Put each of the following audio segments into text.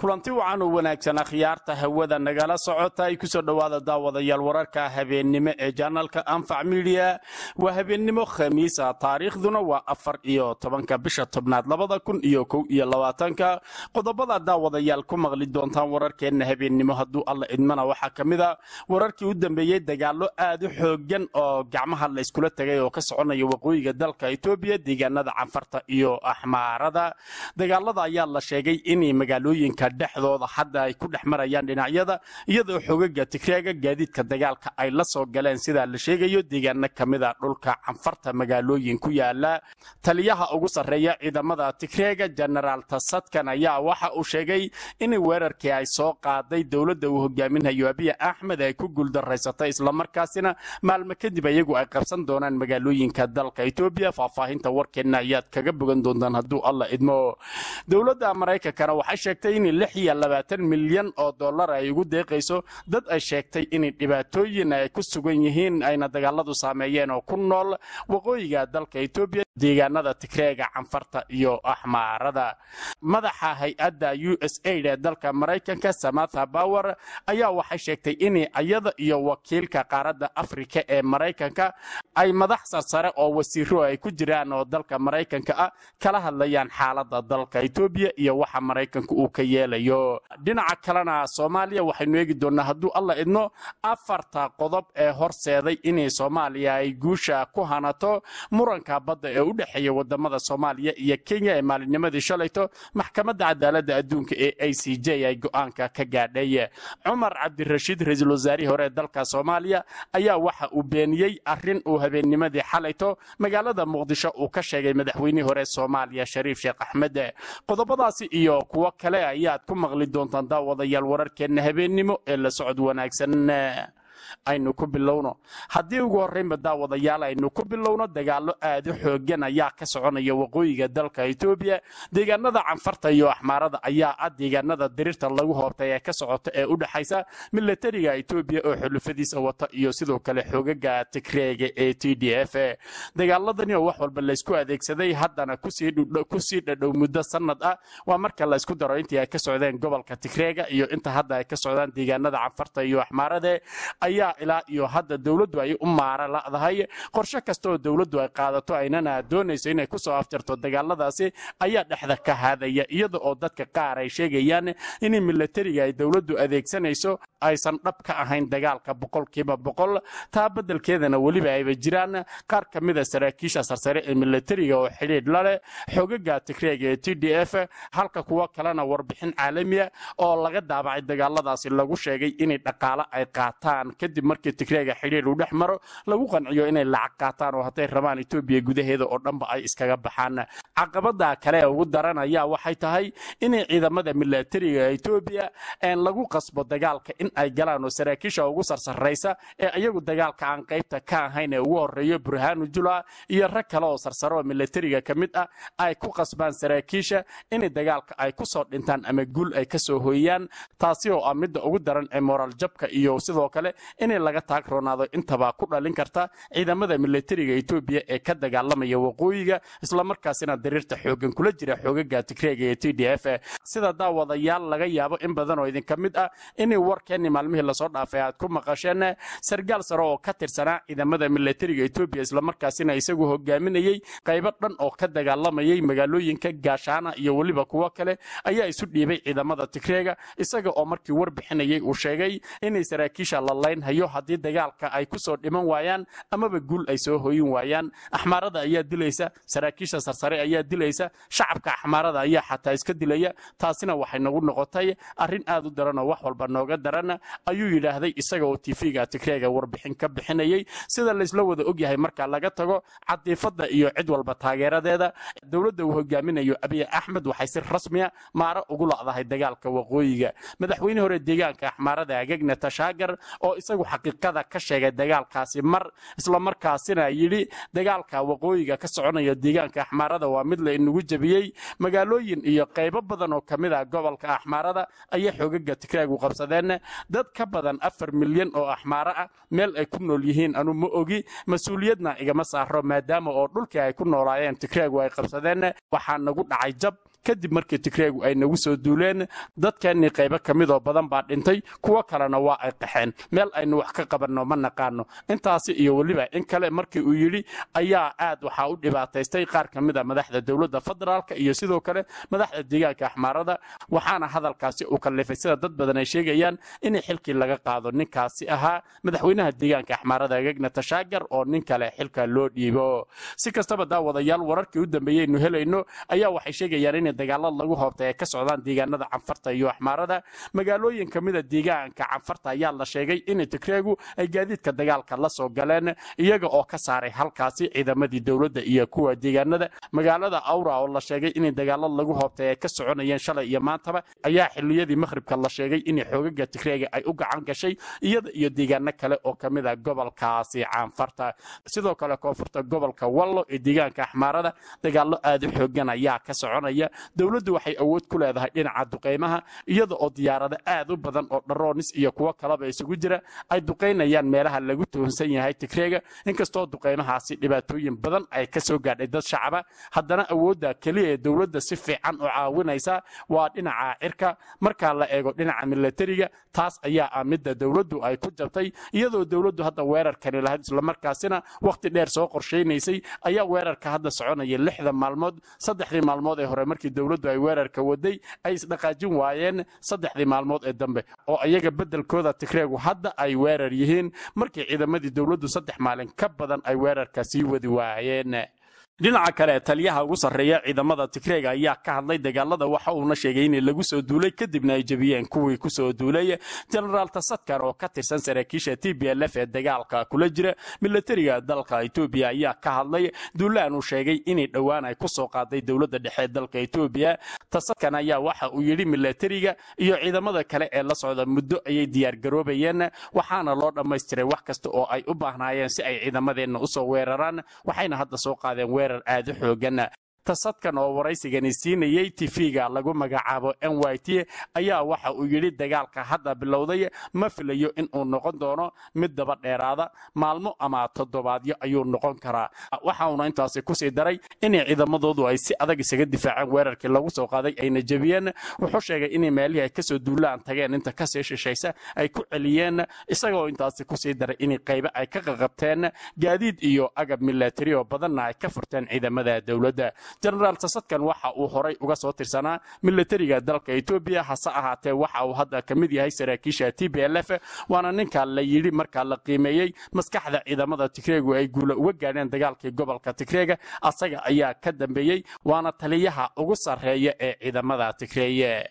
kulanti wacan oo wanaagsan akhyaarta hawada nagala socota ay ku soo dhawaada daawadayaal wararka habeennimo ee janalka Anfac Media waa habeennimo Khamiis ah taariikhduna waa 14 bisha tobnaad 2021 qodobada daawadayaal ku maqli doontaan wararkeena habeennimo hadduu alla idmana waxa kamida wararkii u dambeeyay dagaalo aad u xoogan oo gacmaha la iskula tagay oo ka soconaya waqooyiga dalka Itoobiya deegaanada Canfarta iyo Axmaarada dagaalada ayaa la sheegay in magaalooyinka dhexdooda hadda ay ku dhexmarayaan dhinacyada iyadoo xogaga Tigreega gaadiidka dagaalka ay la soo galeen sida la sheegayo deegaano kamida dhulka Canfarta magaalooyin ku yaala taliyaha ugu sareeya ciidamada Tigreega General Tasadkan ayaa waxa uu sheegay in weerarkii ay soo qaaday dawladda uu hogaaminayo Abiy Ahmed ay ku guuldareysatay isla markaasina maalmo kadib ayagu ay qabsan doonaan magaalooyinka dalka Itoobiya faahfaahinta warkeena ayaad kaga bogan doontaan hadduu alla idmo dawladda Mareykanka waxay sheegtay in 26 milyan oo dollar ay ugu deeqayso dad ay sheegtay in dhibaatooyin ay ku sugan yihiin ayna dagaaladu saameeyeen oo ku nool waqooyiga dalka Itoobiya deegaanada Tigreega Canfarta iyo Axmaarada madaxa hay'adda USAID ee dalka Mareykanka Samantha Power ayaa waxay sheegtay in ayada iyo wakiilka qaaradda Afrika ee Mareykanka ay madax sare oo wasiiro ay ku jiraan oo dalka Mareykanka ah kala hadlayaan xaaladda dalka Itoobiya iyo waxa Mareykanku uu ka yeelayo dhinaca kalena Soomaaliya waxaynu eegi doonaa hadduu alla idmo afarta qodob ee horseeday in Soomaaliya ay guusha ku hanato muranka badda ee u dhaxeeya wadamada Soomaaliya iyo Kenya ee maalinimadii shalayto maxkamadda cadaaladda adduunka ee ICJ ay go'aanka ka gaadhay Umar Cabdirashiid ra'iisul wasaare hore dalka Soomaaliya ayaa waxa uu beeniyay arrin uu habeennimadii xalayto magaalada Muqdisho uu ka sheegay madaxweynihii hore Soomaaliya Shariif Sheekh Axmed qodobadaasi iyo kuwa kale ayaad ku maqli doontaan daawadayaal wararkeena habeennimo ee la socod wanaagsan aynu ku bilowno haddii ugu horreynba daawadayaal aynu ku bilowno dagaalo aad u xoogan ayaa ka soconaya waqooyiga dalka Itoobiya deegaanada Canfarta iyo Axmaarada ayaa deegaanada diriirta lagu hoobtay ee ka socota ee u dhaxaysa militariga Itoobiya oo xulufadiisa wata iyo sidoo kale xogaga Tigreega ee TDF dagaaladani oo wax walba la isku adeegsaday haddana ku sii dhadhow muddo sanad ah waa marka la isku daro intii ay ka socdeen gobolka Tigreega iyo inta hadda ay ka socdaan deegaanada Canfarta iyo Axmaarada ayaa ilaa iyo hadda dawladdu ay u maara laadahay qorshe kasta oo dawladdu ay qaadato aynana doonayso inay ku soo afjarto dagaaladaasi ayaa dhexda ka haadaya iyada oo dadka qaar ay sheegayaan in militariga ay dawladdu adeegsanayso aysan dhab ka ahayn dagaalka boqolkiiba boqol taa beddelkeedana weliba ayba jiraan qaar ka mid ah saraakiisha sarsare ee militariga oo xidhiidh la leh xogaga Tigreega ee TDF halka kuwa kalena warbixin caalami ah oo laga daabacay dagaaladaasi lagu sheegay in dhaqaale ay qaataan kadib markii Tigreega xiriir u dhexmaro lagu qanciyo inay lacag qaataan oo haday rabaan Itoobiya gudaheeda oo dhanba ay iskaga baxaan caqabada kale ugu daran ayaa waxay tahay in ciidamada militariga Itoobiya lagu qasbo dagaalka in ay galaan oo saraakiisha ugu sarsareysa ee ayagu dagaalka aan qaybta ka ahayn ee ugu horeeyo Burhanu Jula iyo rag kale oo sarsaro militariga kamid ah ay ku qasbaan saraakiisha in dagaalka ay ku soo dhintaan ama guul ay ka soo hooyaan taasi oo amida ugu daran ee moral jabka iyo sidoo kale in laga taagroonado intaba ku dhalin karta ciidamada militariga Itoobiya ee ka dagaalamaya waqooyiga isla markaasina diriirta xoogan kula jira xogaga Tigreega ee TDF sida daawadayaal laga yaabo in badan oo idin kamid ah in warkeeni maalmihii la soo dhaafay aad ku maqasheen sargaal sare oo ka tirsanaa ciidamada militariga Itoobiya isla markaasina isagu hogaaminayay qaybo dhan oo ka dagaalamayay magaalooyinka Gaashaana iyo waliba kuwa kale ayaa isu dhiibay ciidamada Tigreega isaga oo markii warbixinayay uu sheegay in saraakiisha la hayo hadii dagaalka ay ku soo dhiman waayaan amaba guul ay soo hooyin waayaan Axmaarada ayaa dilaysa saraakiisha sarsare ayaa dilaysa shacabka Axmaarada ayaa xataa iska dilaya taasina waxay nagu noqotay arrin aad u daran oo wax walba nooga daran ayuu yiraahday isaga oo TV-ga Tigreega warbixin ka bixinayay sida la isla wada og yahay marka laga tago cadiifada iyo cid walba taageeradeeda dawladda uu hogaaminayo Abiy Ahmed waxay si rasmi ah maara ugu laadahay dagaalka waqooyiga madaxweyne hore deegaanka Axmaarada Agagna Tashaagar oo isagu xaqiiqada ka sheegay dagaalkaasi mar isla markaasina yiri dagaalka waqooyiga ka soconaya deegaanka Axmaarada waa mid la inagu jabiyay magaalooyin iyo qaybo badan oo kamid ah gobolka Axmaarada ayaa xogaga Tigreega u qabsadeen dad ka badan 4 milyan oo Axmaara ah meel ay ku nool yihiin anu ma ogi mas'uuliyadna igama saaro maadaama oo dhulka ay ku noolaayeen Tigreega ay qabsadeen waxaa nagu dhacay jab kadib markii tigreegu ay nagu soo duuleen dadkeenii qaybo ka midoo badan baa dhintay kuwo kalena waa ay qaxeen meel aynu wax ka qabanno ma naqaano intaasi iyo weliba in kale markii uu yidhi ayaa aad waxaa u dhibaataystay qaar ka mid a madaxda dowladda federaalka iyo sidoo kale madaxda deegaanka axmaarada waxaana hadalkaasi uu kallifay sida dad badan ay sheegayaan in xilkii laga qaado ninkaasi ahaa madaxweynaha deegaanka axmaarada Gegna Tashaagar oo nin kale xilka loo dhiibo si kastaba daawadayaal wararkii u dambeeyay inuu helayno ayaa waxay sheegayaan in dagaalada lagu hoobtay ay ka socdaan deegaanada canfarta iyo axmaarada magaalooyin ka mid a deegaanka canfarta ayaa la sheegay in tigreegu ay gaadiidka dagaalka la soo galeen iyaga oo ka saaray halkaasi ciidamadii dowladda iyo kuwa deegaanada magaalada awra oo la sheegay in dagaalada lagu hoobtay ay ka soconayeen shalay iyo maantaba ayaa xilliyadii maghribka la sheegay in xoogaga tigreega ay u gacan gashay iyada iyo deegaano kale oo ka mid ah gobolkaasi canfarta sidoo kale koonfurta gobolka wallo ee deegaanka axmaarada dagaallo aad u xoogan ayaa ka soconaya dowladdu waxay awood ku leedahay dhinaca duqeymaha iyada oo diyaarado aad u badan oo dharoonis iyo kuwo kaleba isugu jira ay duqeynayaan meelaha lagu tuhunsan yahay tigreega inkastoo duqeymahaasi dhibaatooyin badan ay ka soo gaadhay dad shacaba haddana awoodda keliya ee dowladda si fiican u caawinaysa waa dhinaca cirka marka la eego dhinaca militariga taas ayaa ah midda dowladdu ay ku jabtay iyadoo dowladdu hadda weerarkani lahayd isla markaasina waqti dheer soo qorsheynaysay ayaa weerarka hadda soconaya 6 maalmood 3 maalmood ee hore markii dowladdu ay weerarka waday ay isdhaqaajin waayeen 3 maalmood ee dambe oo ayaga bedelkooda tigreegu hadda ay weerar yihiin markii ciidamadii dowladdu 3 maalin ka badan ay weerarka sii wadi waayeen dhinaca kale taliyaha ugu sarreeya ciidamada tigreega ayaa ka hadlay dagaalada waxa uuna sheegay in lagu soo duulay kadibna ay jabiyeen kuwii ku soo duulay General Tasadkar oo ka tirsan saraakiisha TPLF ee dagaalka kula jira militariga dalka Itoobiya ayaa ka hadlay duulaan uu sheegay in dhawaan ay ku soo qaaday dowladda dhexe dalka Itoobiya Tasadkan ayaa waxa uu yiri militariga iyo ciidamada kale ee la socda muddo ayay diyaar garoobayeen waxaana loo dhameystiray wax kasta oo ay u baahnaayeen si ay ciidamadeena u soo weeraraan waxayna hadda soo qaadeen weerar aad u xoogan tasadkan oo waraysigani siinayay TV-ga lagu magacaabo NYT ayaa waxa uu yiri dagaalka hadda bilowday ma filayo in uu noqon doono mid daba dheeraada maalmo ama toddobaadyo ayuu noqon karaa waxa uu intaasi ku sii daray in ciidamadoodu ay si adag isaga difaaceen weerarkii lagu soo qaaday ayna jabiyeen wuxuu sheegay in meelihii ay ka soo duulaan tageen inta ka sii shishaysa ay ku celiyeen isagoo intaasi ku sii daray in qayb ay ka qaqabteen gaadiid iyo agab military oo badan ay ka furteen ciidamada dawladda General Tasadkan waxa uu horay uga soo tirsanaa militariga dalka Itoobiya hase ahaatee waxa uu hadda ka mid yahay saraakiisha TPLF waana ninka la yiri marka la qiimeeyay maskaxda ciidamada Tigreegu ay guulo uga gaadheen dagaalkii gobolka Tigreega asaga ayaa ka dambeeyay waana taliyaha ugu sarreeya ee ciidamada Tigreeye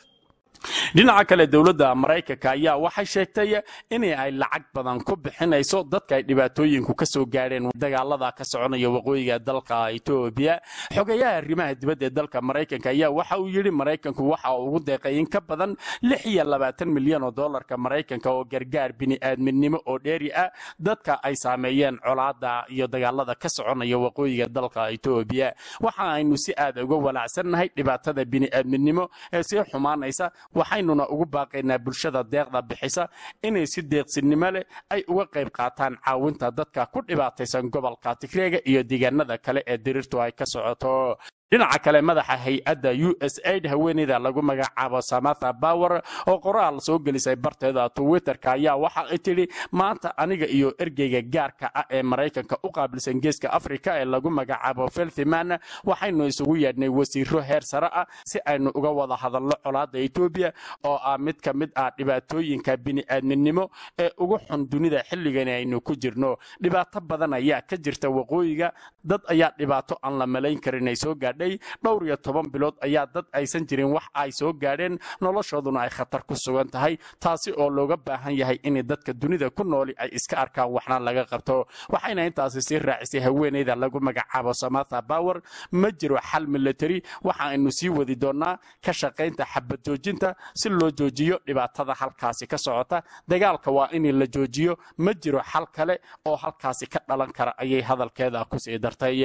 dhinaca kale dawladda Mareykanka ayaa waxay sheegtay in ay lacag badan ku bixinayso dadka ay dhibaatooyinku ka soo gaareen dagaalada ka soconaya waqooyiga dalka Itoobiya xogayaha arrimaha dibadda ee dalka Mareykanka ayaa waxa uu yiri Mareykanku waxa uu ugu deeqay in ka badan 26 milyan oo dollarka Mareykanka oo gargaar bini'aadminimo oo dheeri ah dadka ay saameeyeen colaadda iyo dagaalada ka soconaya waqooyiga dalka Itoobiya waxa aynu si aad uga walaacsanahay dhibaatada bini'aadminimo ee si xumaanaysa waxaynuna ugu baaqaynaa bulshada deeqda bixisa inay si deeqsinimo leh ay uga qayb qaataan caawinta dadka ku dhibaataysan gobolka Tigreega iyo deegaanada kale ee dirirtu ay ka socoto dhinaca kale madaxa hay'adda USAID haweeneyda lagu magacaabo Samantha Power oo qoraal soo gelisay barteeda Twitter-ka ayaa waxa ay tiri maanta aniga iyo ergeyga gaarka ah ee Mareykanka u qaabilsan geeska Afrika ee lagu magacaabo Felthiman waxaynu isugu yeedhnay wasiiro heer sare ah si aynu uga wada hadalno colaadda Itoobiya oo ah mid ka mid ah dhibaatooyinka bini'aadminimo ee ugu xun dunida xilligan aynu ku jirno dhibaato badan ayaa ka jirta waqooyiga dad ayaa dhibaato aan la malayn karin ay soo dhowr iyo 10 bilood ayaa dad aysan jirin wax ay soo gaadheen noloshooduna ay khatar ku sugan tahay taasi oo looga baahan yahay in dadka dunida ku nool ay iska arkaan waxna laga qabto waxayna intaasi si raacisay haweeneyda lagu magacaabo Samantha Power ma jiro xal military waxa aynu sii wadi doonaa ka shaqeynta xabad joojinta si loo joojiyo dhibaatada halkaasi ka socota dagaalka waa in la joojiyo ma jiro xal kale oo halkaasi ka dhalan kara ayay hadalkeeda ku sii dartay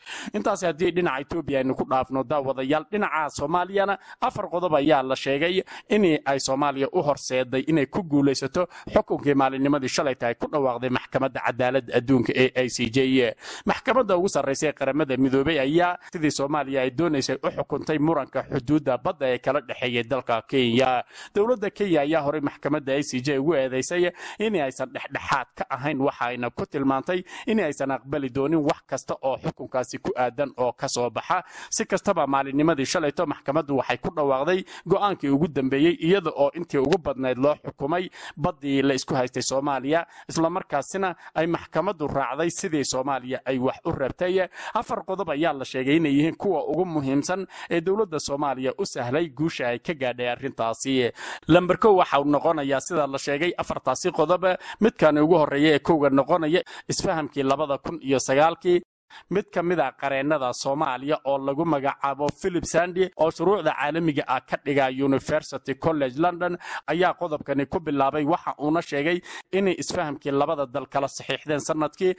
intaas haddii dhinaca Itoobiya aynu ku dhaafno daawadayaal dhinaca Soomaaliyana afar qodob ayaa la sheegay in ay Soomaaliya u horseeday inay ku guuleysato xukunkii maalinnimadii shalay tahay ku dhawaaqday maxkamadda cadaaladda adduunka ee ICJ maxkamadda ugu sarreysay qaramada midoobay ayaa sidii Soomaaliya ay doonaysay u xukuntay muranka xuduudda badda ee kala dhaxeeyay dalka Kenya dawladda Kenya ayaa hore maxkamadda ICJ ugu eedeysay in aysan dhexdhexaad ka ahayn waxayna ku tilmaantay in aysan aqbali doonin wax kasta oo xukunkaasi ku aadan oo ka soo baxa si kastaba maalinnimadii shalayto maxkamaddu waxay ku dhawaaqday go'aankii ugu dambeeyay iyada oo intii ugu badnayd loo xukumay badii la isku haystay Soomaaliya isla markaasina ay maxkamaddu raacday sidii Soomaaliya ay wax u rabtay afar qodob ayaa la sheegay inay yihiin kuwa ugu muhiimsan ee dawladda Soomaaliya u sahlay guusha ay ka gaadhay arrintaasi lambarko waxa uu noqonayaa sida la sheegay afartaasi qodob midkan ugu horeeyay ee kooga noqonaya isfahamkii 2009 mid ka mid ah qareennada Soomaaliya oo lagu magacaabo Philip Sandy oo shuruucda caalamiga ah ka dhiga University College London ayaa qodobkani ku bilaabay waxa uu sheegay in isfahamkii labada dal kala saxiixdeen sanadkii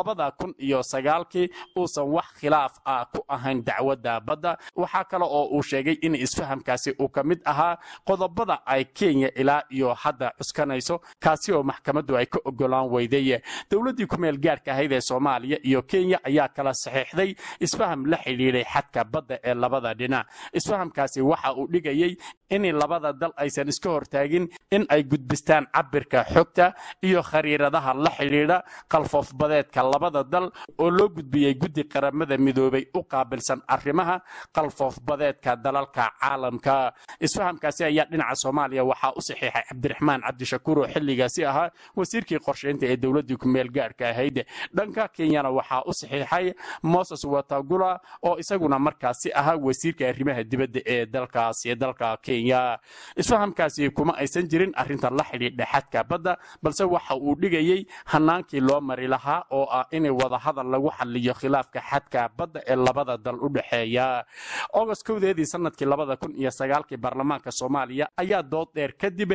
2009 uusan wax khilaaf ah ku ahayn dacwadda badda waxa kale oo uu sheegay in isfahamkaasi uu ka mid ahaa qodobada ay Kenya ilaa iyo hadda cuskanayso kaasi oo maxkamaddu ay ka ogolaan weyday dawladdii ku meel gaarka ahayd ee Soomaaliya iyo Kenya kala saxiixday isfaham la xiriiray xadka badda ee labada dhinac isfahamkaasi waxa uu dhigayay in labada dal aysan iska hortaagin in ay gudbistaan cabirka xogta iyo khariiradaha la xiriira qalfoof badeedka labada dal oo loo gudbiyay guddi qaramada midoobay u qaabilsan arrimaha qalfoof badeedka dalalka caalamka isfahamkaasi ayaa dhinaca Soomaaliya waxa u saxiixay Cabdiraxmaan Cabdishakuur oo xilligaasi ahaa wasiirkii qorsheynta ee dawladda ku meel gaarka ahayd dhanka Kenya waxa u saxiixay Moses Wetangula oo isaguna markaasi ahaa wasiirka arrimaha dibadda ee dalka Kenya isfahamkaasi kuma aysan jirin arrinta la xiriirta xadka badda balse waxa uu dhigayay hanaankii loo mari lahaa oo ah in wada hadal lagu xalliyo khilaafka xadka badda ee labada dal u dhaxeeya August 2 sanadkii 2009 baarlamaanka Soomaaliya ayaa dood dheer kadib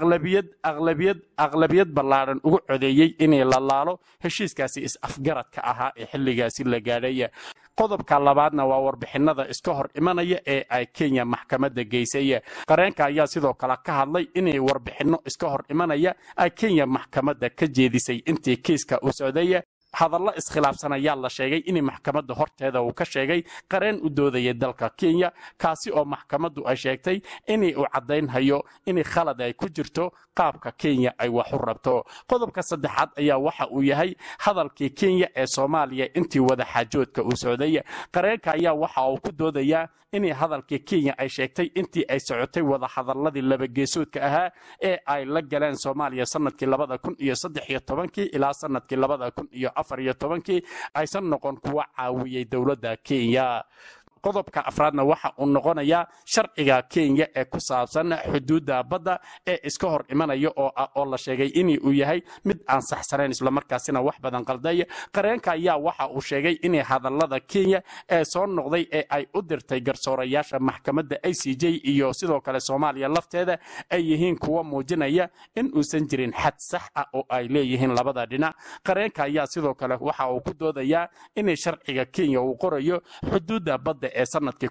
aqlabiyad ballaaran ugu codeeyay in la laalo heshiiskaasi is-afgaradka ahaa ee xilligaasi la gaadhay qodobka labaadna waa warbixinada iska hor imanaya ee ay Kenya maxkamadda geysay qareenka ayaa sidoo kale ka hadlay in warbixino iska hor imanaya ay Kenya maxkamadda ka jeedisay intii kiiska u socday hadallo iskhilaafsan ayaa la sheegay in maxkamadda horteeda uu ka sheegay qareen u doodaya dalka Kenya kaasi oo maxkamaddu ay sheegtay in uu cadeyn hayo in khalad ay ku jirto qaabka Kenya ay wax u rabto qodobka saddexaad ayaa waxa uu yahay hadalkii Kenya ee Soomaaliya intii wada xaajoodka u socday qareenka ayaa waxa uu ku doodaya in hadalkii Kenya ay sheegtay intii ay socotay wada hadalladii laba geesoodka ahaa ee ay la galeen Soomaaliya sanadkii 2013 ilaa sanadkii 2014 aysan noqon kuwa caawiyay dawladda Kenya qodobka afraadna waxa uu noqonayaa sharciga Kenya ee ku saabsan xuduudda badda ee iska hor imanaya oo la sheegay in uu yahay mid aan saxsanayn isla markaasina wax badan qalday qareenka ayaa waxa uu sheegay in hadallada Kenya ee soo noqday ee ay u dirtay garsoorayaasha maxkamadda ICJ iyo sidoo kale Soomaaliya lafteeda ay yihiin kuwa muujinaya in uusan jirin xad sax ah oo ay leeyihiin labada dhinac qareenka ayaa sidoo kale waxa uu ku doodayaa in sharciga Kenya uu qorayo xuduudda badda ee sanadkii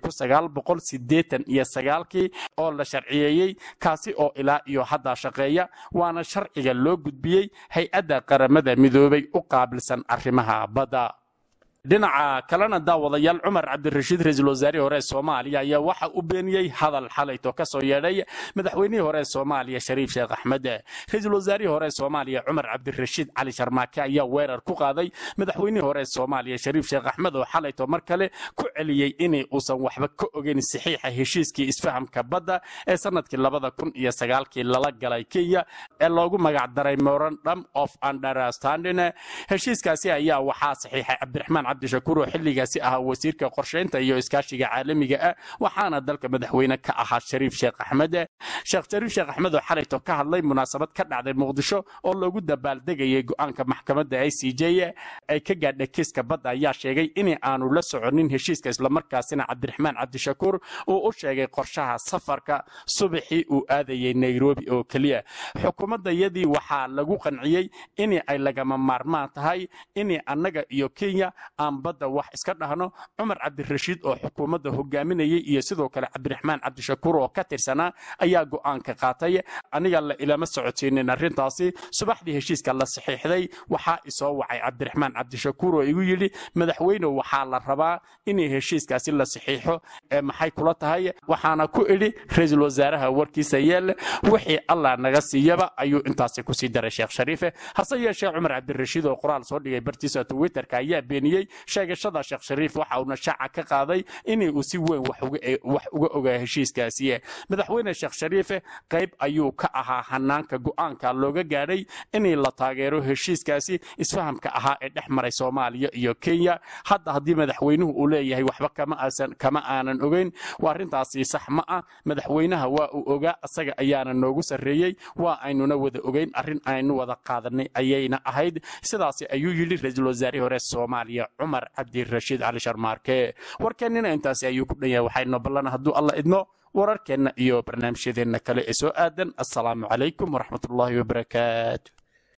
1989 oo la sharciyeeyay kaasi oo ilaa iyo hadda shaqeeya waana sharciga loo gudbiyay hay'adda qaramada midoobay u qaabilsan arrimaha badda dhinaca kalena daawadayaal Cumar Cabdirashiid ra'iisul wasaare hore Soomaaliya ayaa waxa uu beeniyay hadal xalayto ka soo yeedhay madaxweynihii hore Soomaaliya Shariif Sheekh Axmed ra'iisul wasaare hore Soomaaliya Cumar Cabdirashiid Cali Sharmaake ayaa weerar ku qaaday madaxweynihii hore Soomaaliya Shariif Sheekh Axmed oo xalayto mar kale ku celiyay in uusan waxba ka ogeyn saxiixa heshiiskii isfahamka badda ee sanadkii 2009 lala galay Kenya ee loogu magac daray Memorandum of Understanding heshiiskaasi ayaa waxa saxiixay Cabdiraxmaan Cabdishakuur xilligaasi ahaa wasiirka qorsheynta iyo iskaashiga caalamiga ah waxaana dalka madaxweyne ka ahaa Shariif Sheekh Axmed oo xalayto ka hadlay munaasabad ka dhacday Muqdisho oo lagu dabaaldegayay go'aanka maxkamadda ICJ ay ka gaadhay kiiska badda ayaa sheegay in aanu la soconin heshiiska isla markaasina Cabdiraxmaan Cabdishakuur uu u sheegay qorshaha safarka subaxii uu aadayay Nairobi oo kaliya xukuumaddayadii waxaa lagu qanciyay in ay lagama maarmaan tahay in annaga iyo Kenya aan badda wax iska dhahno cumar cabdirashiid oo xukuumadda hogaaminayay iyo sidoo kale cabdiraxmaan cabdishakuur oo ka tirsanaa ayaa go'aanka qaatay aniga la ilama socodsiinin arrintaasi subaxdii heshiiska la saxiixday waxaa isoo wacay cabdiraxmaan cabdishakuur oo igu yidhi madaxweyne waxaa la rabaa inay heshiiskaasi la saxiixo maxay kula tahay waxaana ku idhi ra-iisul wasaaraha warkiisa yeel wixii allah naga siiyaba ayuu intaasi kusii daray sheekh shariife hase yeeshee cumar cabdirashiid oo qoraal soo dhigay bartiisa twitterka ayaa beeniyey sheegashada sheekh shariif waxa uuna shaaca ka qaaday inay uu si weyn wax uga ogaa heshiiskaasi madaxweyne sheekh shariife qayb ayuu ka ahaa hanaanka go'aanka looga gaadhay inay la taageero heshiiskaasi isfahamka ahaa ee dhex maray Soomaaliya iyo Kenya hadda haddii madaxweynuhu uu leeyahay waxba kama aanan ogeyn waa arrintaasi sax ma ah madaxweynaha waa uu ogaa asaga ayaana noogu sareeyay waa aynuna wada ogeyn arrin aynu wada qaadanay ayayna ahayd sidaas ayuu yiri ra'iisul wasaare hore Soomaaliya Cumar Cabdirashiid Ali Sharmaarke warkeenina intaasi ayuu ku dhayaa waxayna ballan hadduu Allah idmo wararkeena iyo barnaamijyadeena kale ee soo aadan assalaamu calaykum waraxmatullaahi wabarakaatuh